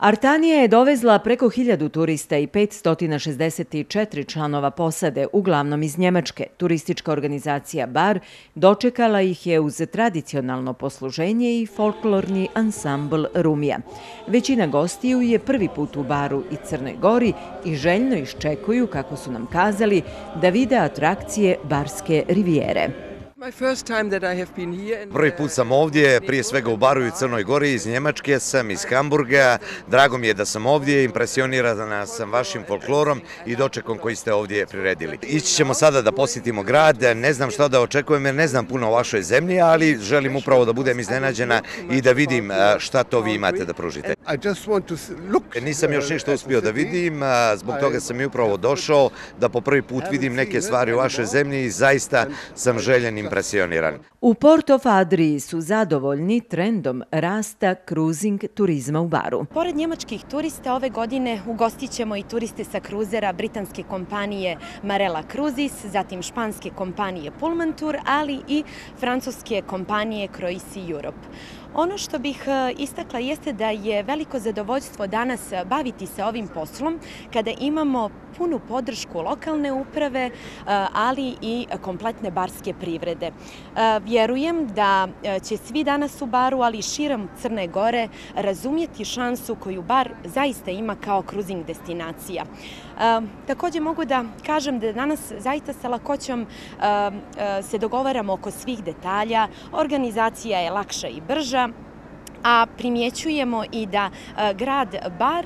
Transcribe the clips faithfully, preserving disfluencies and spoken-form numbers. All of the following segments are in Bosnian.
Artanija je dovezla preko hiljadu turista i petsto šezdeset četiri članova posade, uglavnom iz Njemačke. Turistička organizacija Bar dočekala ih je uz tradicionalno posluženje i folklorni ansambl Rumija. Većina gostiju je prvi put u Baru i Crnoj Gori i željno iščekuju, kako su nam kazali, da vide atrakcije Barske rivijere. Prvi put sam ovdje, prije svega u Baru i u Crnoj Gori, iz Njemačke sam, iz Hamburga. Drago mi je da sam ovdje, impresionirana sam vašim folklorom i dočekom koji ste ovdje priredili. Ići ćemo sada da posjetimo grad, ne znam šta da očekujem jer ne znam puno o vašoj zemlji, ali želim upravo da budem iznenađena i da vidim šta to vi imate da pružite. Nisam još ništa uspio da vidim, zbog toga sam i upravo došao da po prvi put vidim neke stvari u vašoj zemlji i zaista sam željen impresioniran. U Porto Fadriji su zadovoljni trendom rasta kruzing turizma u Baru. Pored njemačkih turista, ove godine ugostit ćemo i turiste sa kruzera britanske kompanije Marella Cruises, zatim španske kompanije Pullmantur, ali i francuske kompanije Croisière Europe. Ono što bih istakla jeste da je veliko zadovoljstvo danas baviti se ovim poslom kada imamo punu podršku lokalne uprave, ali i kompletne barske privrede. Vjerujem da će svi danas u Baru, ali i širom Crne Gore, razumjeti šansu koju Bar zaista ima kao kruzing destinacija. Također mogu da kažem da danas zaista sa lakoćom se dogovaramo oko svih detalja, organizacija je lakša i brža, a primjećujemo i da grad Bar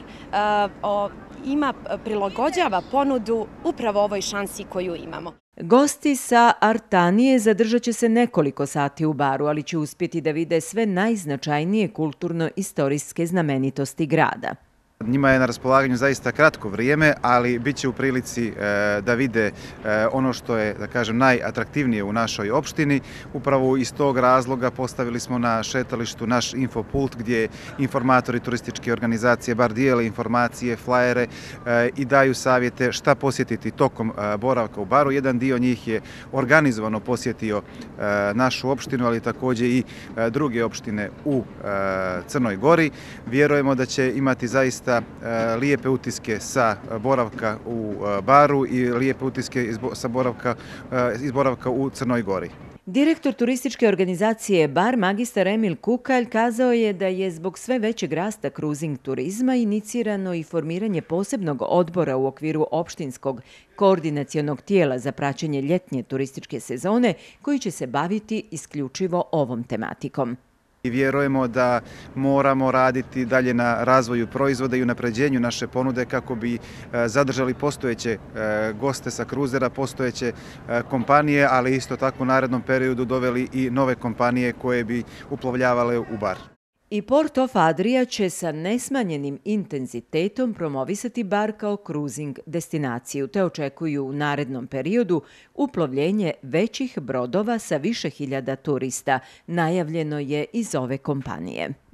ima, prilagođava ponudu upravo ovoj šansi koju imamo. Gosti sa Artanije zadržat će se nekoliko sati u Baru, ali će uspjeti da vide sve najznačajnije kulturno-istorijske znamenitosti grada. Njima je na raspolaganju zaista kratko vrijeme, ali bit će u prilici da vide ono što je, da kažem, najatraktivnije u našoj opštini. Upravo iz tog razloga postavili smo na šetalištu naš infopult gdje informatori turističke organizacije Bar dijele informacije, flajere i daju savjete šta posjetiti tokom boravka u Baru. Jedan dio njih je organizovano posjetio našu opštinu, ali također i druge opštine u Crnoj Gori. Vjerujemo da će imati zaista lijepe utiske sa boravka u Baru i lijepe utiske sa boravka, iz boravka u Crnoj Gori. Direktor turističke organizacije Bar, magistar Emil Kukalj, kazao je da je zbog sve većeg rasta kruzing turizma inicirano i formiranje posebnog odbora u okviru opštinskog koordinacionog tijela za praćenje ljetnje turističke sezone koji će se baviti isključivo ovom tematikom. I vjerujemo da moramo raditi dalje na razvoju proizvoda i unapređenju naše ponude kako bi zadržali postojeće goste sa kruzera, postojeće kompanije, ali isto tako u narednom periodu doveli i nove kompanije koje bi uplovljavale u Bar. I Porto Fadrija će sa nesmanjenim intenzitetom promovisati Bar kao kruzing destinaciju, te očekuju u narednom periodu uplovljenje većih brodova sa više hiljada turista, najavljeno je iz ove kompanije.